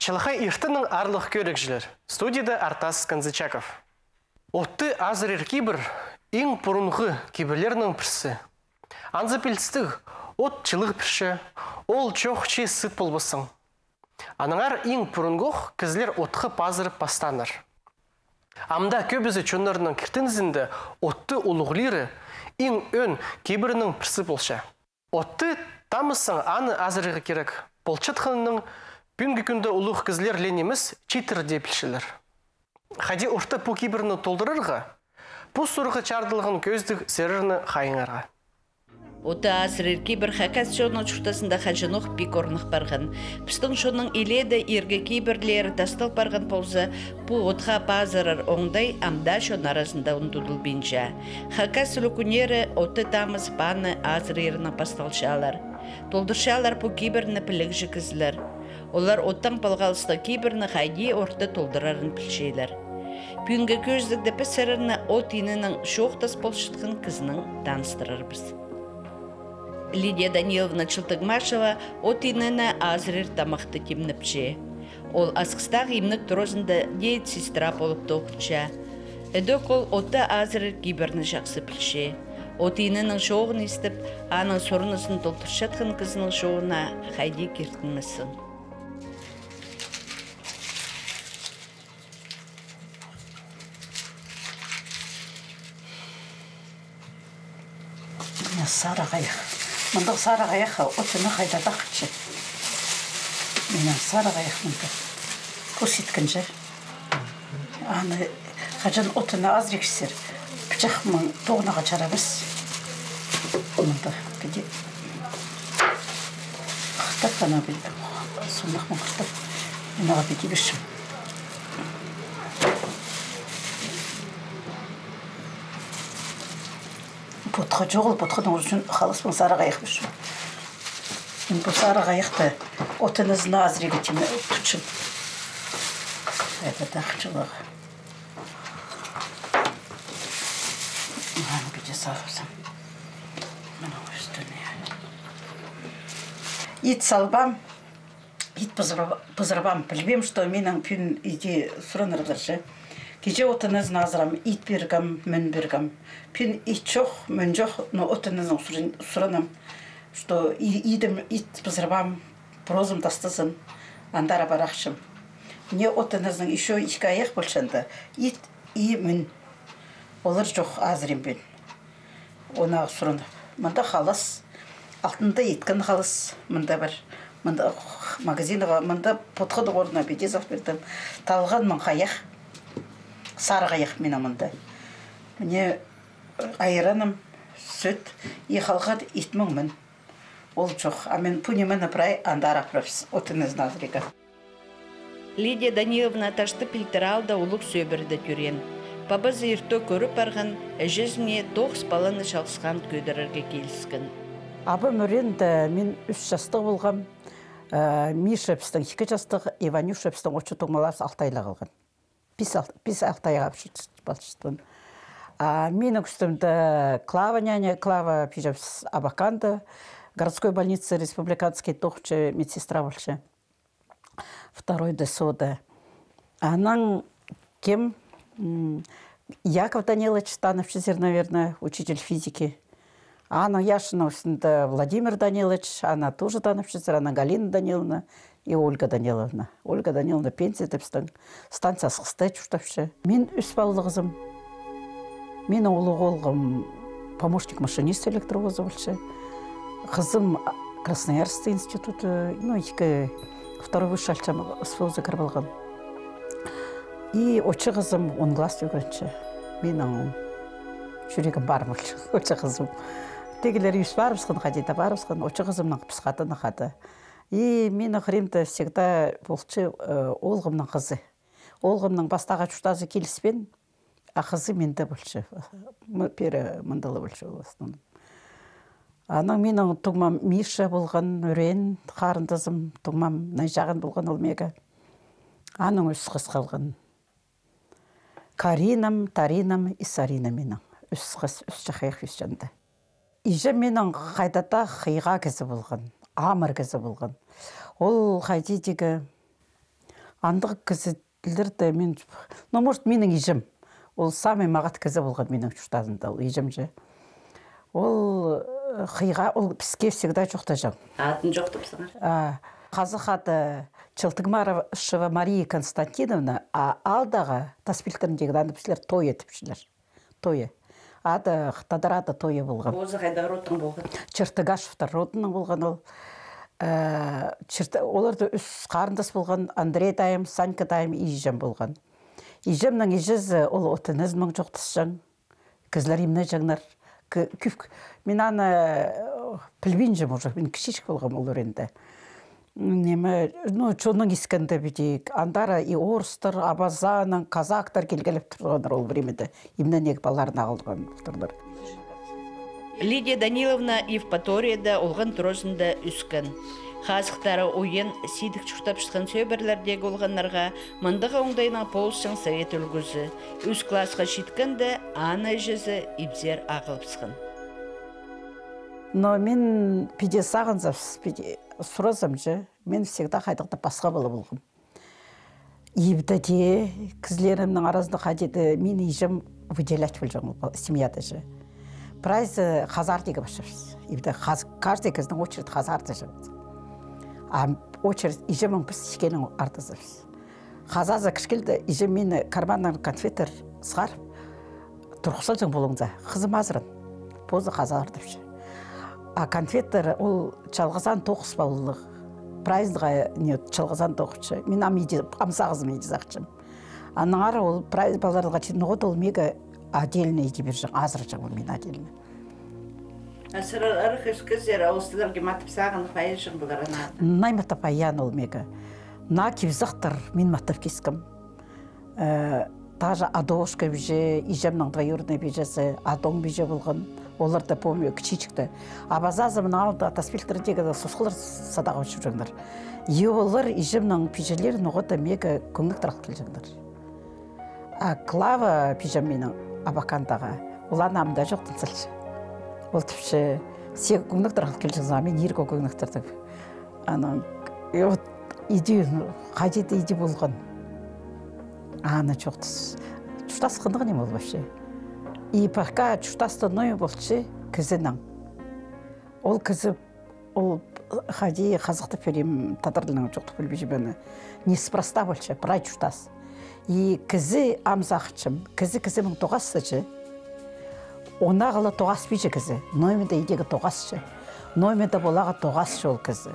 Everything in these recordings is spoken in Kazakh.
Чылықай иртінің арлық көрікшілер. Студияда Артас Канзычаков. Отты азырер кибір, ең бұрынғы кибірлерінің пірсі. Анзы пілістіг, от чылық пірші, ол чоқ че сыт болбысың. Аныңар ең бұрынғық кізлер отқы пазырып бастаныр. Амда көбізі чонларының кіртінізінде отты олығылері ең өн кибірінің пірсі болша. Отты тамысың аны азырығы керек. Болчытқынының бүнгі күнді ұлық кізлер ленеміз читір депілшілер. Хади орта пу кибірні толдырырға, пу сұрғы чардылығын көздік серірні қайыңарға. Ота асырыр кибір хакас шоның чұртасында хажынық пик орнық барған. Пістің шоның иледі ерге кибірлері тастыл барған ползы пу отқа пазырыр оңдай амда шон арасында ұндудыл бенжа. Хакас үлікунері оты тамыз паны азырырына пасталшалар. Толдыршалар пу кибірні пілік жікізлер. Олар оттан палғалысты кибірні қайди орты толдырарын пілшейлер. Пүнгі көздікді пісірірні от инінің шоқтас болшытқын кізінің таныстырыр біз. Лидия Даниловна Чылтыгмашева от инына азырыр тамақты темніпше. Ол асқыстақ имнік тұрозында дейт сестра болып тоқытша. Эдік ол отты азырыр кибірні жақсы пілше. От инының шоғын естіп, аның сорынысын толтыршатқын кізінің шоғына қайди кертінмісің. Сары қайық. Мұндық сары қайық отыны қайдада қытшы. Менің сары қайық мұнды. Көрсеткін жер. Аны қажан отыны аз рексер. Пічақ мұн тоғынаға чарабыз. Мұнды кәде. Қықтап қана білдім. Сонық мұн қықтап. Мұнаға беде бешім. Бұтқа жоғыл, бұтқының үшін қалыспың сары қайық бішім. Мен бұл сары қайықты отынызына азырегі темі тұтшым. Әді дақчылығы. Мұғаны беде салыпсам. Мұны өстіне. Ит салбам, ит пызырбам. Білбем, что менің пүн иде сұранырғыршы. Кеже отынызын азырам, ит бергам, мін бергам. Пен ит жоқ, мін жоқ, но отынызын сұранам, что идім ит пызырбам, прозым тастызын, андара барақшым. Не отынызын еще ишкі аяқ болшанды, ит и мін. Олар жоқ азырым бен. Она сұранып. Мында қалыс, алтында еткін қалыс, мында бір. Мында магазиныға, мында потқыды орына бедезов бердім. Талған мың қаяқ. Сары қайық менің мұнда. Мне айраным, сүт, еқалғад итмің мін. Ол жоқ. А мен пүнеміні прай андара прапс. Отыныз назрика. Лидия Даниловна ташты пілтіралда ұлық сөбірді түрен. Пабазы ерті көріп барған, әжізіне тоқс баланы шалысқан көдірірге келіскен. Абы мөренді мен 3 жастық болғам. Миша пістің 2 жастық, Иванюша пістің 3 тоғмаласы 6 айла қалған. 5-6 айға балшыстын. Менің үстімді Клава няня, Клава пижапс Абаканды, городской больницы республиканский тоқчы медсестра болшы. Второй ДСО-да. Анан кем? Яков Данилович Становчизер, наверное, учитель физики. Анна Яшина үстінде Владимир Данилович, она тоже Становчизер, она Галина Даниловна. И Ольга Даниловна. Ольга Даниловна пенсия тепстің. Станция сықстай чүштапшы. Мен үс балығызым. Мен олығы олғым помощник машинист электровозы болшы. Қызым Красноярский институты, второй высший альчам СФО-зы кірбалған. И очы қызым 10 класс өгірінші. Менің жүрегім бар болшы, очы қызым. Тегілер үс барымсқын, қадейді барымсқын, очы қызымның пысқаты нақады. И мен охремді всегда болчы олғымның қызы. Олғымның бастаға чуштазы келіспен, а қызы менді болчы. Пері мұндалы болчы ол основном. Аның менің тұғмам Миша болған, өрен, қарындызым, тұғмам найжаған болған ол мега. Аның өз қыз қалған. Каринам, Таринам и Сарина менің. Өз қыз, өз жақайық өз жанды. Иже менің қайдата қиға кізі болған. Амыр кізі болған. Ол қайдедегі Андығы кізілерді мен, ну, может, менің ежім. Ол самый мағат кізі болған менің чуштазында, ол ежім же. Ол қиға, ол піске всегда жоқта жау. Атын жоқты бұсыңар? Қазық аты Чылтыгмарова Мария Константиновна, алдағы таспилтеріндегі аны пісілер той етіпшілер. Тойы. Ады Қытадарады тойы болған. Өзі қайда родтың болған? Чертыгашевтар родының болған ол. Оларды үс қарындас болған Андрей дайым, Санька дайым ежем болған. Ежемнің ежезі ол отыныз мың жоқтыс жаң. Кізлер емне жаңлар. Мен аны пілбейін жем уже, мен кішешік болған ол өренді. Немі, ну, чоның ескенді бедейік. Андары и орыстар, абазаның, казактар келгеліп тұрғандар ол времеді. Емнен ек баларын ағылдыған бұлтырлар. Лидия Даниловна Евпаторияда олған тұросында үскен. Қазықтары ойын сейдік чұртап шыққан сөйбірлердегі олғанларға мындығы оңдайына полшың совет үлгізі. Үз классқа шеткенді аны жезі ибзер ағылып сықын. Но мен пиде сағынзап, сұразым же, мен всегда қайдықта басқа болы болғым. Ибді де, кізлерімнің арасында қадеді, мен ежім выделять бұл жоң, семьяда же. Прайз қазар деге башырыз. Ибді каждый кіздің очередь қазарды же. А очередь ежемің біз шекенің артызыз. Қазазы кішкелді, ежем мені карманнан конфеттер сығарып, тұрқысал жоң болыңыза, қызым азырын, позы қазардып же. А конфеттер ол чалғызан тоқыс балылық. Прайзға чалғызан тоқытшы. Мен амсағызым еді зақчым. Аныңары ол прайз балаларға чын ғод ол мега отдельно еді бір жың, азыр жың ол мен отдельно. Асырар арық үскіздер ауыстыларға матып сағын пайыз жың бұлар ана? Най матап аян ол мега. На кевзақтыр мен матап кескім. Даже адошка біже, ижемнің двоюродный бежесі, адон біже болған. Олар да помню, кичичікті. Абазазымын алды, атаспилтердегі сосқылар садаға өшіп жаңдар. Олар ижемнің пижелерін оғыда мега көңлік тұрақ кел жаңдар. Клава пижем менің абакандаға. Ол анамда жоқтын сәлші. Ол түпші, сен көңлік тұрақ кел жаңдар, мен ергі көңлік тұрдық. Иди, қадеті иди болған. Аны жоқтыз. Чұштас қындығы нем ол башы. И пока чуштасты ной болчы кізінің. Ол кізі, ол хади қазықты перем татарлының жоқты білбейші бәні. Неспроста болчы, прай чуштас. И кізі амзақчым, кізі мың тоғасычы. Она ғылы тоғас бейші кізі. Ноймеді идегі тоғасычы. Ноймеді болаға тоғасычы ол кізі.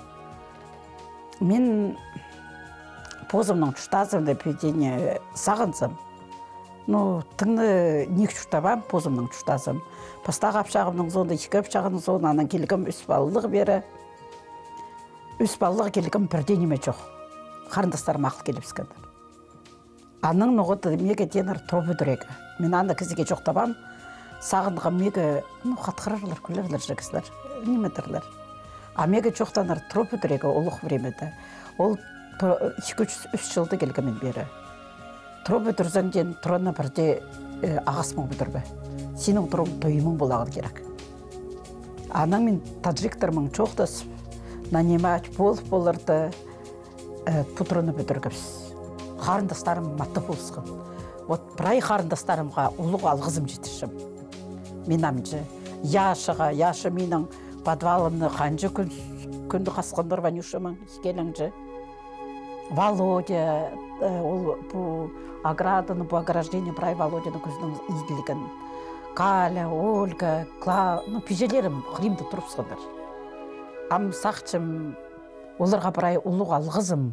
Мен позымның чуштазымды педене сағынсым. Ну, тыңны нек чуштабам, позымның чуштазым. Пастағы апшағымның зонда, екі апшағының зонда, анан келігім үс балылығы бері. Үс балылығы келігім бірденеме жоқ. Қарындастарым ақыл келіп скандар. Аның нұғыды меге денір тробы дүрегі. Мен аны кізіге жоқтабам, сағындығым меге, қатқырарлар, күлерлер жегізлер, немедірлер. А меге жоқтаныр тробы дүрегі олық времеді. Ол 2-3 жылды келгімен бері. Тробы дүрзәнден тұрына бірде ағасмың бұдырбы. Сенің тұрың тойымың болағын керек. Анаң мен таджиктармың çoğдас, нанимать болырды пұтырыны бүдіргіпс. Қарындастарым матты болсығым. Вот бірай қарындастарымға ұлық алғызым жетішім. Мен амжы, яшы менің подвалымны қанжы күнді қасқандар Ванюшымың, келіңжі. Володя, ол бұл ограданы, бұл ограждение брай Володяны көзінің игілігін. Каля, Ольга, пижелерім қылымды тұрып сығындар. Ам сақчым, оларға брай ұлық алғызым,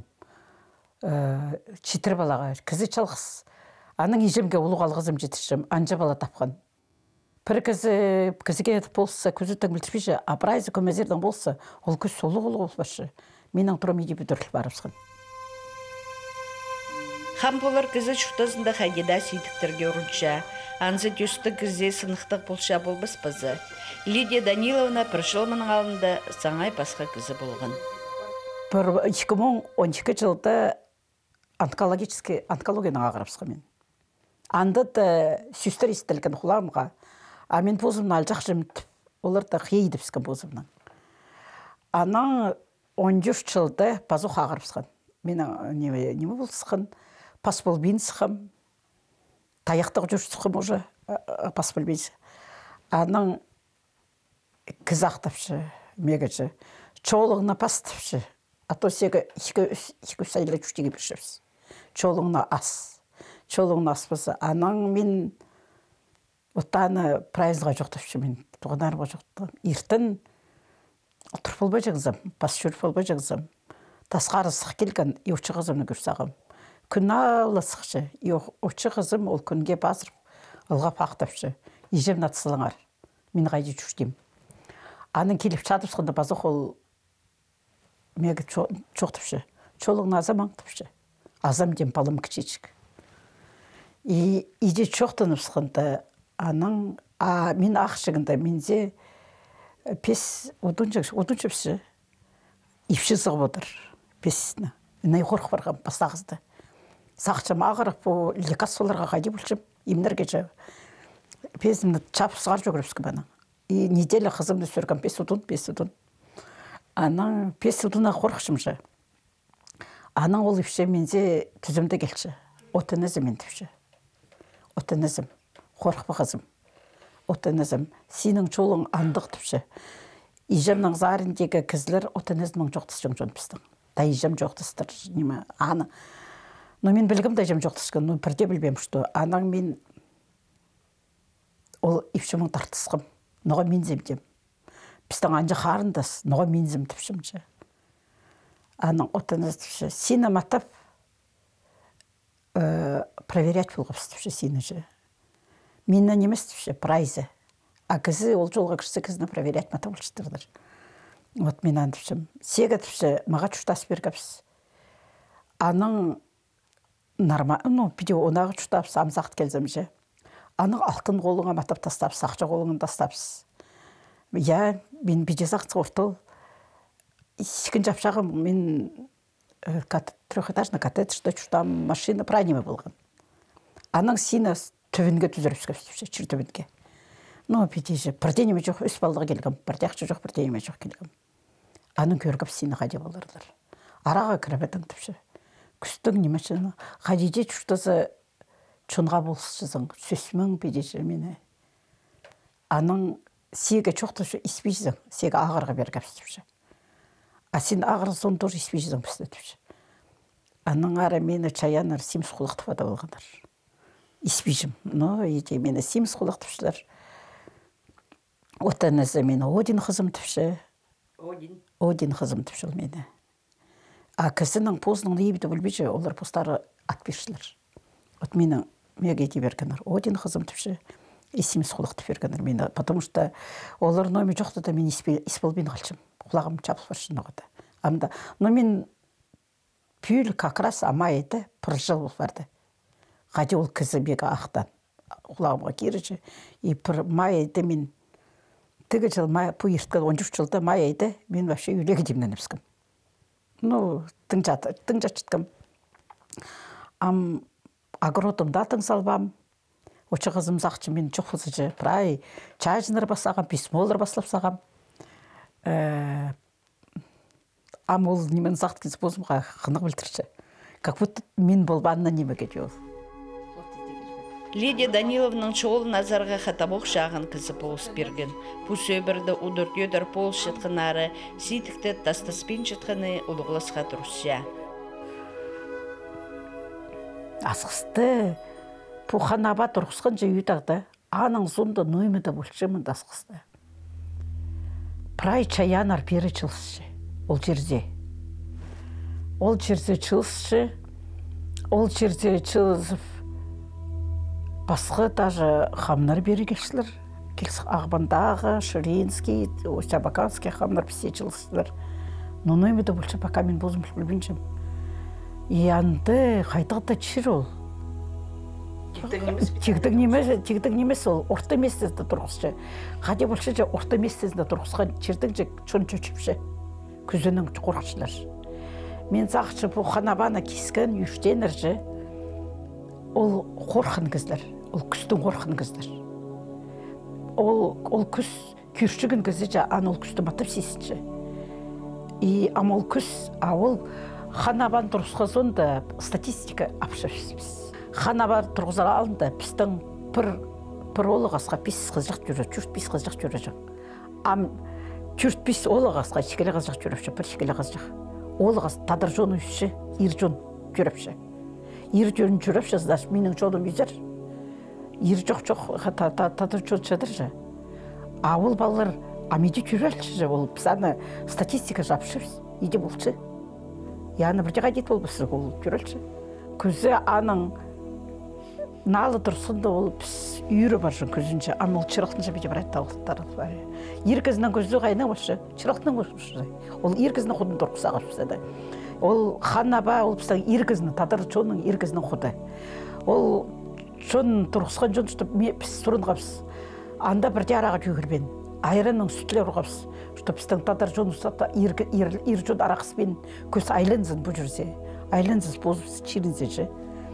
четір балаға, кізі чалғыз. Аның ежемге ұлық алғызым жетішім, анжа бала тапқан. Бір кізіге етіп болса, көзі тәңілтіпейші, апырайзы көмезердің болса, ол көз ұлық болбашы. Менің тұрым еді бүдіріл барып сығын. Хамполар кізі чұртасында қағеда сейдіктерге ұрынша, анзы төсті кізе сынықтық болша болбас базы. Лидия Даниловна піршылмының алында саңай басқа кізі болған. 2012 жылда онкологияның ағырапсқа мен. Андыды сүстер естілген құламға, а мен позымны алжақ жымтіп, оларды қейдіпскен позымның. Ана 13 жылда пазуқ ағырапсқан. мен неме болсықын, пасбол бинсықым, таяқтық жүрсіқым уже, пасбол бинс. Аның кіз ақтапшы, мегачы, чолығына пастапшы, а то сегі екі сайлы жүштеге біршіпсі. Чолығына ас. Чолығына ас болса, аның мен оттаны прайызға жоқтапшы, мен туғанарыға жоқтым. Иртін тұрып болбай жағызам, пас жүріп болбай жағызам. Тасқары сық келген, еучі қызымны көрсағым. Күн алы сықшы, еучі қызым ол күнге басырып, ұлға пақтапшы. Ежем натсылыңар, мен қайды жүштем. Аның келіп чадып сықында базық ол мегі жоқтыпшы. Чолығын азам аңтыпшы. Азам дем балым кішечік. Иде жоқтынып сықында аның, мен ақшығында менде пес удун жепші, ипші зығып отыр, песісіні. Инай қорқ барған бастағызды. Сақчым ағырық бұл лекарстволарға қайды бұлшым, имнерге жа. Песімді чап сығар жөгіріпскі баның. Неделі қызымды сөрген 5 удун. Аның 5 удуна қорқшым жа. Аның ол ипші менде түзімді келші. Отынызым мен түпші. Отынызым, қорқпы қызым. Отынызым, сенің чолың андық түпші. Ижемнің зарындегі кізлер отынызмың жоқтысың жон пістің. Да ижем жоқтыстыр, неме, аны. Но мен білгім да ижем жоқтысқын, но бірде білбем, что анаң мен ол ипшімің тартысқым. Ноға мен земдем. Пістің анжы қарындас, ноға мен зем түпшім жа. Аның отыныз түпші. Сені матап проверять болғапсы түпші сені жа. Мені немес түпші, прайзы. А кізі ол жолға кішісі кізіні проверять матап олшықтырдыр. Вот мен ан түпшім. Сега түпші, маға чүштас бергапсы. Аның нормально, биде онағы чүштапсы, амзақт келзім жа. Аның алтын қолыңа матап тастапсы, ақча қолыңын тастапсы. Я, мен биде зақсы ортыл. Секін жапшағым, мен трехэтажный коттеджда чүштам машина прайнеме болған. Аның сені түбінге түзіріпсі, чыр түбінге. Ну, биде же, бірденеме жоқ, үс балдығы келгім, бірдеқші жоқ, бірденеме жоқ келгім. Аның көргіп сені қаде болырдыр. Араға кірабетің түпші. Күстің немешіні, қадеде чүштазы чонға болсызың, сөсімің бедежі мені. Аның сеге чоқтышы іспейзің, сеге ағырға бергапсыз. А сен ағыр сон тоже іспейзің пістетіпші. Аның ары мені чаяныр семіз құлықтыва да болғандар. Іспейжім. Но, ете мені семіз құлықтыпшылар. Отанызы мені Один қызым түпші. Один қызым түпшіл мені. А кісінің позының ебіді білбейші, олар постары атпешілер. Вот мені меге ете бергенер. Один қызым түпші. Семіз құлықты бергенер мені. Потому что олар номи жоқты да мен исполбен қалшым. Құлағым чапыс баршын оғыда. Амда, но мен пүйіл как раз амайды бір жыл барды. Қаде ол кізі бегі ақтан. Құлағымға кережі. И бір майайды мен тігі жыл пүйірткен 13 жылда майайды мен вообще үйлегі демнен өпскім. Ну, тың жатшыткім. Агородымда тың салбам. Очы қызым зақчы мен жоқ бұзыжы. Прай, чай жыныр басағам, писмолыр басылып сағам. Ол немен зақт кезі бозымға қынық білдірші. Как будто мен болбанына неме кетеуіз. Лидия Даниловның чоғыл назарға қатамоқ шағын кізі болыс берген. Бұ сөбірді ұдыр-көдір пол шытқынары, сейтікті тастаспен шытқыны ұлығылысқа тұрсия. Асқысты, пұханаба тұрғысқан жа үйдағды, аның зонда нөймеді болшымын асқысты. Прай чаянар бері чылсшы, ол жерде. Ол жерде чылсшы, ол жерде чылсып, басқы даже хамнар бері келшілер. Келсі Ағбандағы, Ширинский, Чабаканский хамнар пісе чылсылар. Но нөймеді болшы, пока мен бозым білбіншім. Янды қайтағда чыр ол. Тегдің немес ол, орта местезді тұрғысшы. Қаде болшы жа орта местезді тұрғысқан чердің жа чон чөчіпші. Күзінің қорқшылар. Мен зақшы бұл қанабана кескен үйштенір жа. Ол қорқын кізлер, ол күстің қорқын кізлер. Ол күз күйіршігін кізі жа, ан ол күсті матып сейсінші. Ама ол күз, ол ханабан тұрғызғызында статистика апшапсыз. Ханабан тұрғызала алында біздің бір олығасқа 5 қызжақ жүрі, 4-5 қызжақ жүрі. Ам 4-5 олығасқа шекелі қызжақ жүріпші, бір шекелі қызжақ. Олығас тадар жон үші, ир жон жүріпші. Ир жон жүріпші, менің жоным үйзір. Ир жоқ, тадар жон шадыр жа. Ауыл балалар амеди жүрелші жа, ол біз аны статистика жапшыбыз, еде болшы. Яны бір жаға дет бол біз ол жүрелші. Көзі аның налы тұрсында ол біз үйірі бар жын көзінше, аны ол чырықтың жа бейде бір айтты ауылттары бар. Еркізінің көзі қайна болшы, чырықтың болшы. Ол еркізінің құдын тұрқыса қашпысады. Ол ханаба, ол біздің еркізінің, тадар чонның еркізінің құды. Ол чон тұрқысқан жон жұтып, біз сұрын қапсыз. Анда бірде араға жүгірбен, айранның сүтлер ұғапсыз. Что біздің тадар жон ұстата, ир жон арақыспен көз айланзын бұл жүрсе. Айланзыз бозып чирінзе жы.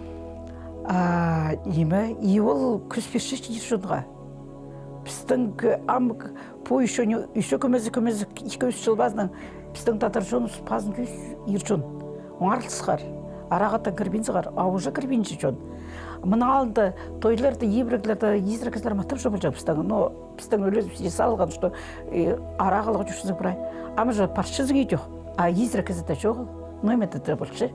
И ол көспеші ир жонға. Біздің по еще көмезі 2-3 жыл базынан біздің тадар жон ұспазын көз ир жон. Оңарлысығар, арағаттан кірбен зығар, ауыжа кірбен жы жон. Мына алында тойларды, ебіріклерді, езіркізлер матып жобыл жақ біздің. Но біздің өліз есі алған, что арағылығы жүрсізік бұрай. Ама жа паршызың ей жоқ, а езіркізі де жоқ, но еметі де болшы.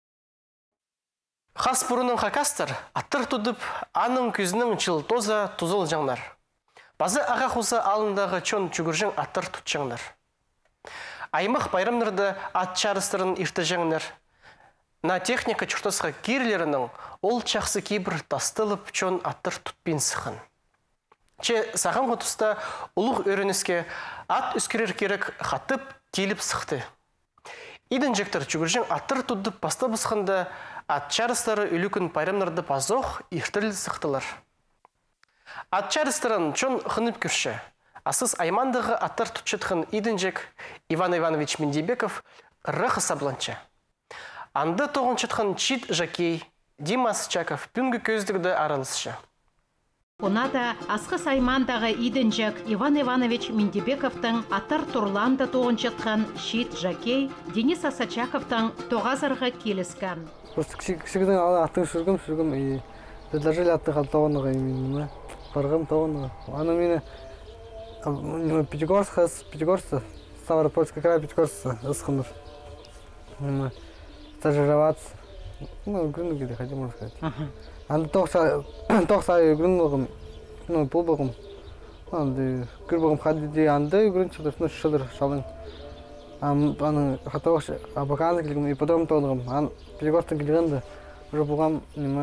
Хас бұрының қақастыр, аттыр тұдып, аның күзінің чыл тоза тұзыл жаңлар. Базы аға құсы алындағы чон жүгіржің аттыр тұт жаңлар. Аймақ байрамнырды ат чарыстырын ирті жаңлар. На техника чұртасқа кирлерінің ол чақсы кейбір тастылып чон аттыр тұтпен сықын. Че саған құтыста ұлық өрініске ат үскерер керек қатып келіп сықты. Идін жектір жүгіржен аттыр тұдып баста бұсқында ат чарыстары үлікін пайрамнарды пазоқ иртіл сықтылар. Ат чарыстарын чон қынып күрші. Асыз аймандағы аттыр тұтшытқын идін жек Иван Иванович Мендебеков рықы сабланча. Анды тоғын чытқын чит жакей Димас Чаков пүнгі көздігді аралысшы. Онада асқы саймандағы идінжек Иван Иванович Мендебековтың аттар тұрланды тоғын чытқан чит жакей Денис Асачаковтың тоғазырғы келіскен. Просто кішігдің аттың сүргім и предложили аттың қалтауыныға именно барғым тауыныға. Аны мені Пятигорска, Ставропольский край Пятигорска ысқыныр. Стажироваться. Грын где хотим, можно сказать. Анда тоқса грын болғым, бұл болғым. Анда гүр болғым қадиде анда грын шығды, шылыр шалың. Аны қатауғыш абақаны келгім, ипподром тоғынығым. Пятигорстан келгенді, уже болғам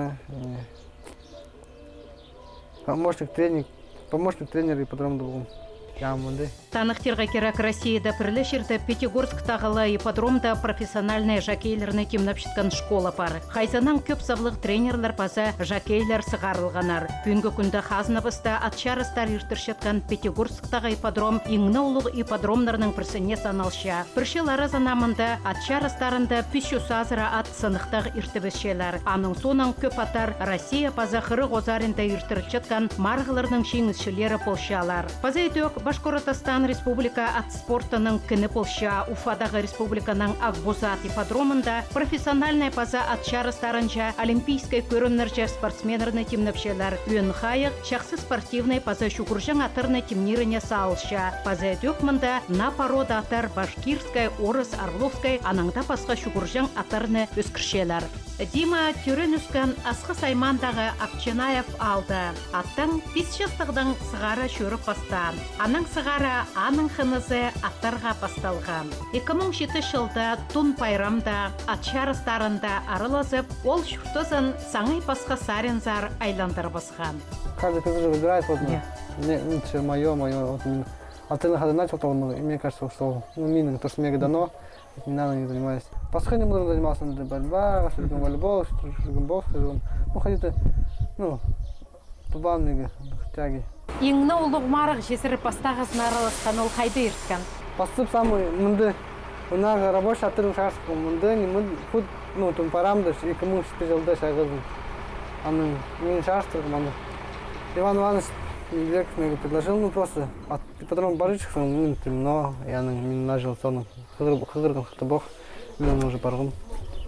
помощник тренер ипподромды болғым. Танықтырға керек Россияда пірлі жерді Пятигорск тағылы ипподромда профессиональная жакейлеріне темнап шытқан школа бар. Хайзанан көп савлық тренерлер база жакейлер сығарылғанар. Бүгінгі күнді қазынабыста атчарыстар ертіршеткен Пятигорсктағы ипподром еңні ұлық ипподромларының бірсіне саналша. Біршел аразанамында атчарыстарында пүші сазыра ат сынықтағы ертібішелер. Аның сонын көп аттар Россия база қыры ғозарында ертіршеткен марғыларының шеңізшілері полшалар. База өтек Башқұртстан Республика ат спортының күні полша Уфадағы Республиканың Акбузат ипподромында профессиональная база ат чарыстарынша олимпийская көріннерже спортсменерны темнепшелер. Үйін қайық шақсы спортивный база шүкіржің атырны темниріне салыша. База өтекмында на порода атар Башкирская, Орыс, Орловская анаңда басқа шүкіржің атырны өскіршелер. Дима түрін үскен асқы саймандағы Акчанаев алды. Аттың 5 жастығдың сығары шөріп бастан. Аның сығары аның қынызы аттарға басталған. 2007 жылда Тун пайрамда атчарыстарында арылазып, ол шүртізін саңай басқа сарензар айландыр басқан. Каждый козырь выбирает, вот, лучше мое, вот, а ты начал, то, и мне кажется, что мины, то, что мне дано, не надо, не занимаюсь. Пасхальным будем заниматься, борьба, волейбол, бокс, ходите, тубанные тяги. Еңні ұлық марық жесір пастағызын араласқан ол қайды ерткен? Пастып самый, мұнды, ұнағы рабочий аттырын шаршықы, мұнды, құд, тун парамды, 2006 жылда шағызын. Аның, мен шарштырғым, аны. Иван Иванович Мендебеков мне предложил, просто, потом барычықсын, но я мен нажил соның, қығырғын қықты боқ, мен уже барғым.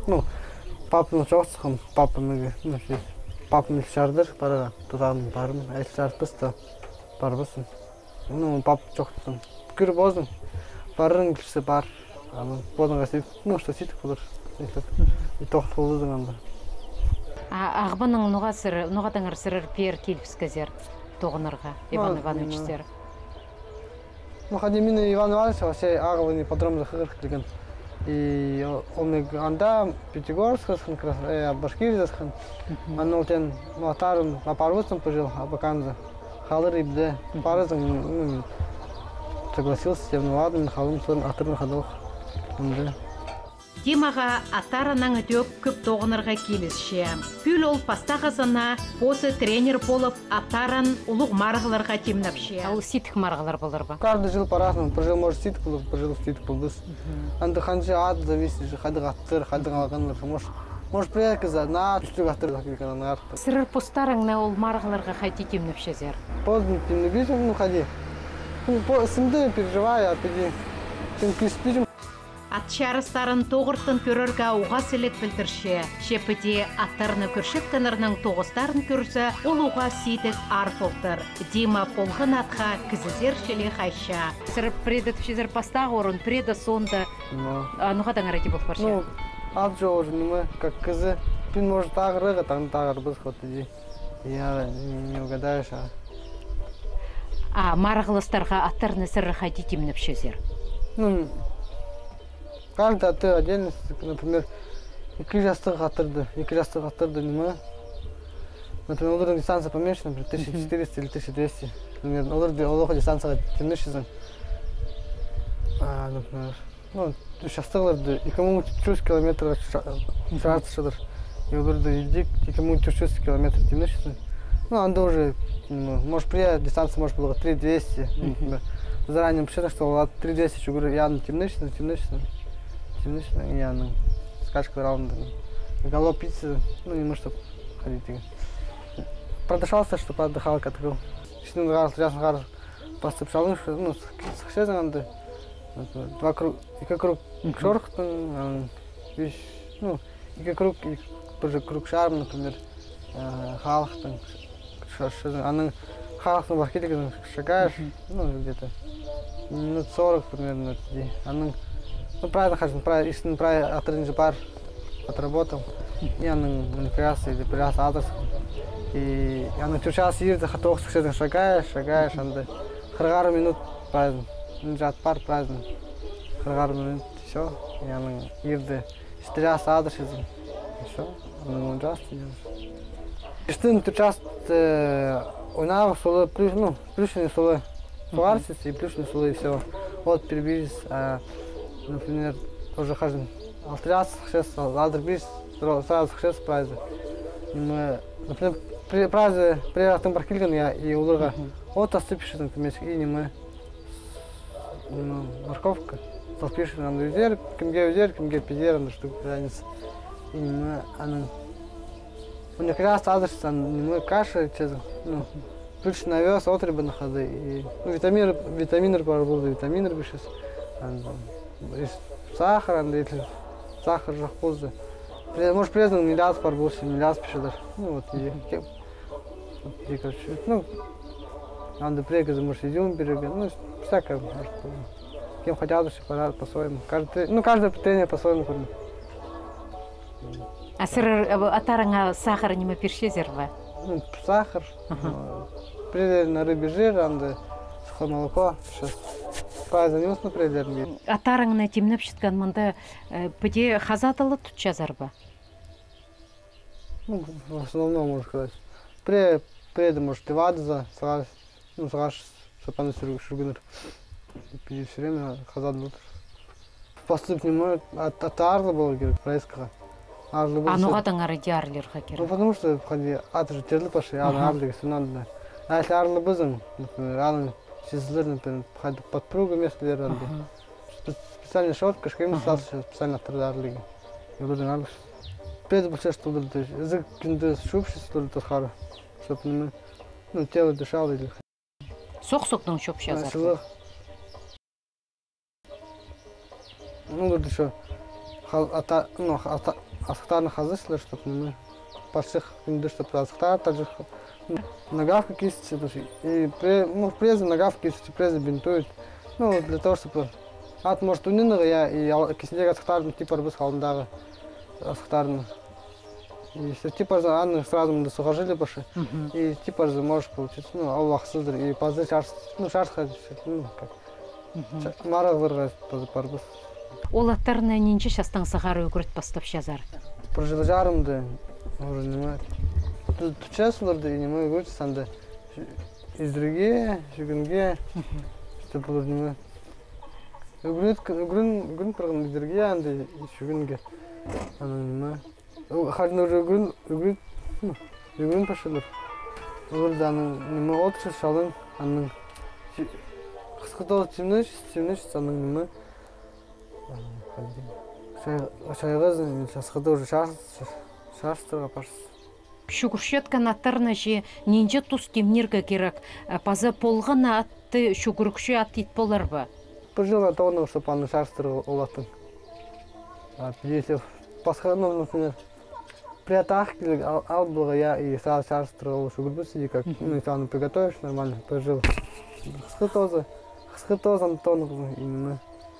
Ну, папаны жоқсықым, папаны, папаны шардыр, бара, тұтағын барым, әйл шартпыз да, барбысын. Ну, пап жоқтым. Күр бозым, барырың кірсі бар. Бодыңға сейт, ну, что сейтік болыр. И тоқыт болудың анда. Ағбының нұғатыңыр сырыр пер келіпсказер тоғынырға, Иван Иванович сер. Ну, ходи, мені Иван Иванович, вообще ағылыны подробно қығыр келген. И он анда Пятигорск, Башкирия, он утен матаром апарвусом пожил, абаканза, халыр ибде, паразом согласился, я ну ладно, халым сон атырын хадох, Димаға атарынан өтөп көп тоғынырға келісше. Пүл ол пастағызына осы тренер болып атаран ұлық марғыларға темнапше. Ол ситік марғылар болыр ба? Каждый жил по-разному, пожил может ситік был, пожил ситік был. Анды ханжи ат зависит, хадың аттыр, хадың алғанлар, может приехать за на үстік аттыр хакилкана на арты. Сырыр постарыңна ол марғыларға қайти темнапше зер? Поздно темнебежим, ну ходи. Сымды переживай, а пиди. Тем киспидим. Атшарыстарын тоғыртын көрірға уға сілет білдірше. Шепіде аттарыны көршіп кінірінің тоғыстарын көрсі, ол уға сейдік арфолтыр. Дима полғын атқа кізізер шеле қайша. Сырып преда түшезер пастағы орын, преда сонда. Нұғадан аради болып барша? Ну, ат жоғыр, немы, как кізі. Пин может тағырыға, тағыр біз қоты. Я не угадаешь, Марғылыстарға аттарыны сырыр қайти темніп шезер? Ну, каждый аты отдельно, например, екі жастық аттырды, немы. Например, олардың дистанция поменьше, например, 1400 или 1200. Например, оларға дистанцияға темнішізін. Например, ну, жастықларды 2300 километрға шартышыдыр. И оларды 2300 километр темнішізін. Ну, анда уже, может, при дистанции может было 3200, например. Заранее пишет, что 3200 говорю, я темнішізін, и я скачка раунда. Голов пиццы, ну, не может ходить. Продышался, чтобы отдыхал, как был. Сейчас раз поступал, ну, с анды. Два круг, и как круг шорх, ну, и круг шарм, например, халх, она халх на бахиле шагаешь, ну, где-то минут 40 примерно, она, ну, правильно хожу, истинно правильно отрынжи пар отработал, и она напрягался или прягался адрес, и она сейчас едет, хатох шагаешь, она харгар минут правильно. Жат пар праздник, харгар минут, все, и она едет, стрелялся адрес, и все, она ужасно идет. Истинно сейчас у нас солы, ну, плюшные солы, суарсис и плюшные солы, и все. Вот перебились, например, тоже хожим, стрелялся, сейчас адрес, сразу сейчас праздник. Мы, например, праздник, при этом паркильган я и улырга, вот остыпишь, например, и не мы. Морковка, толпишь нам везер, кемге пидер, на штуку разница. И мы, она, у них раз адрес, мы каша, ну, ключ навез, отрыба на ходы, и, ну, витамины поработали, витамины бешес, сахар, сахар же позже. Может, признан миллиард поработали, миллиард пишет, ну, вот, и, короче, ну, надо прегать, может, идем берега, ну, всякое, может, кем хотят, по-своему. Каждый тренер по-своему кормит. А сыр атарыңа сахар неме першезер ба? Ну, сахар, прежде на рыбе жир, анда сухое молоко, сейчас правильно занес на прежде. Атарыңна темнеп шыткан мында піде хазатылы тұтчазар ба? Ну, в основном, можно сказать. Прежде, может, и вадза, ну, сагаш, шапаны шургыныр. Все время хазат был. Поступ не может, от арлы был, говорит, проискаха. А нуғадан ары диарлерға керек? Ну, потому что, аты же терлі паши, арлы надо. А если арлы бызың, например, арлы сезлер, например, подпруга место лер, специальный шорт, кашками стался сейчас специально оттырды арлыги. И вроде арлы. Прежде был все, что язык кинды шубшись, что ли, тасхара, чтобы, ну, тело дышало или... Соқ-соқтың шоп шазар? Ну, вот еще, асықтарын қазышлар, чтоб мы поших инды, чтоб асықтар также нагавка кисточка, и презы нагавка кисточка, презы бинтуют, ну для того, чтобы ат может унынығы, я и кисіндегі асықтардың типа біз қалымдағы асықтарын. И типа анны сразу мы сухожили пошли, и типа можешь получить, ну Аллах сыздар, и позы шарш ходить, ну как марах выргать парбыз. Ол аттарына ненче шастан сағары өгірт бастап жазар? Прожил жарымды, уже не тучасыларды, и не мой өгірт санды издрге, жүгінге, что было не үгін тұрғын издрге, анды жүгінге, аны не хардын уже үгін пашылыр. Өгірді аны не отшы шалын, анның қысқы толы темнеш, анның не шайғыз, шасқыда уже шаштырға пашыз. Шүгіршеткан аттарына же ненже тұс кемнерге керек, паза полған атты шүгірікші ат ит болар ба? Бір жылға тоғынығы, чтобы аны шаштырға олатын. Если пасха, ну, например, при атаке ал было я и сразу шаштырға шүгірбі сиди, как, ну, если аны приготовишь нормально, пожил. Қысқы тозан тоғынығы именно.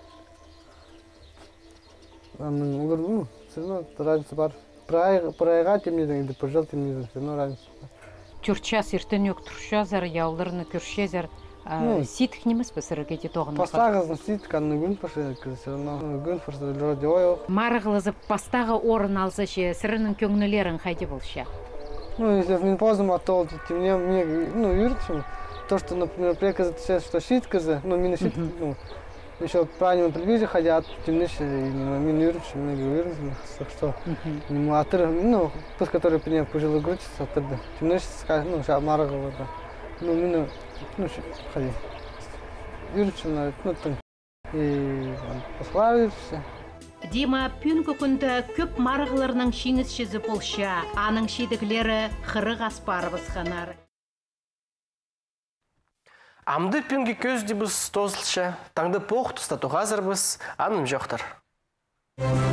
Ну, все равно разница бар. Проиграть темнеден, или пожал темнеден, все равно разница бар. Түрчас ертенек тұршазар, яуларыны көршезар, ситх немес бісірге де тоғын. Пастағызын сит, қанны гүн пашы, все равно гүн пашы, жоды ойы. Марығылызып пастағы орын алса ше, сірінің көңнілерін қайды болша? Ну, если мен поздно мотол, то мне, ну, юрчим, то, что, например, приказы, что щитказы, ну, мины щитки, ну, еще правильно телевизоре ходят, темнейшие, мин юрчим, много юрчим, что, ну, пусть, который принял пожилой грудь, оттуда, темнейшие, ну, сейчас марыгова, да, ну, мину, ну, ходи, юрчим, ну, там, и пославишься. Дима пүнгі күнді көп марығыларының шеңіз шезі болша, аның шедіглері қырық аспарыбыз қанар. Амды пүнгі көз дебіз тозылша, таңды поқ тұста тұғазыр біз, аным жоқтыр.